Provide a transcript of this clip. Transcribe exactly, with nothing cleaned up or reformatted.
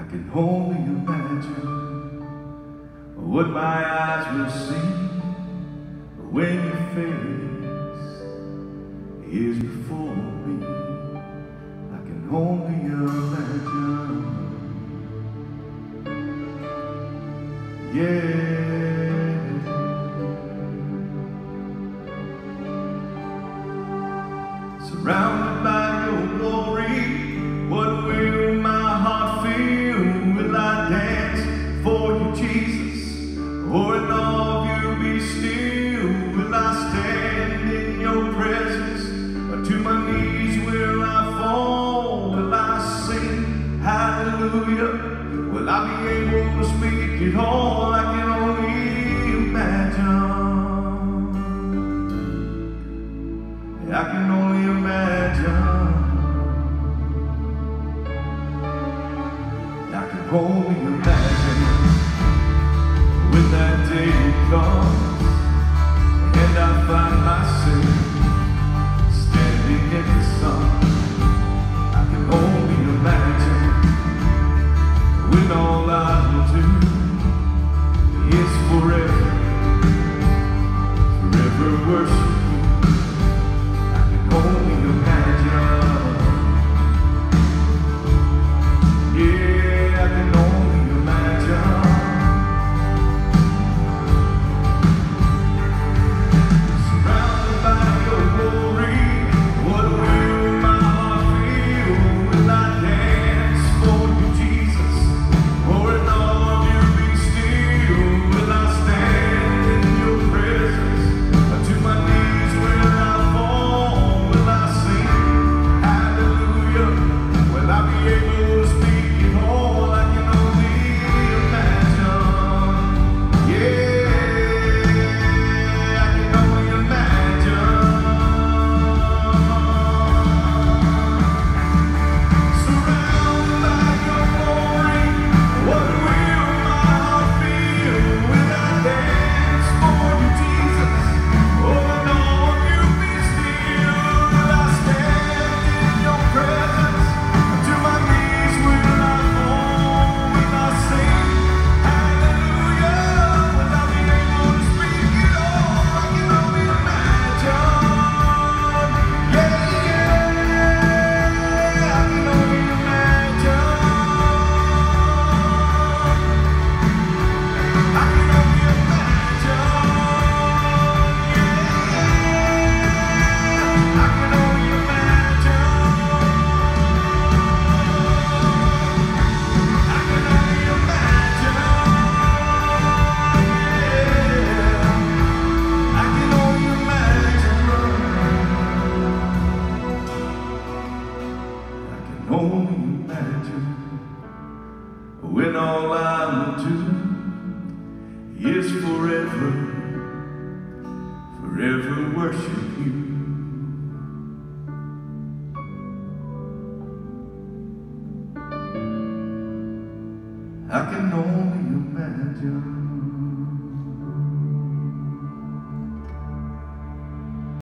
can only imagine what my eyes will see when your face is before me. I can only imagine. Yeah. Surrounded by your glory, what will my heart feel? Will I dance for you, Jesus? Or in all of you be still? Will I stand in your presence? Or to my knees will I fall? Will I sing hallelujah? Will I be able to speak it all? I can only imagine. I can only imagine. I can only imagine when that day comes and I find myself standing in the sun. I can only imagine when all I will do is forever, forever worship. Only imagine. Yeah, I can only imagine. Surrounded by your glory, what will my heart feel? Will I dance for you, Jesus? Or in all of you be still? Will I stand in your presence? To my knees will I fall? I'll be able to speak it all. I can only imagine. Yeah, I can only imagine. Surrounded by your glory, what will my heart feel? Will I dance for you, Jesus? Oh, no, you be still. Will I stand in your presence? Only imagine when all I will do is forever, forever worship you. I can only imagine.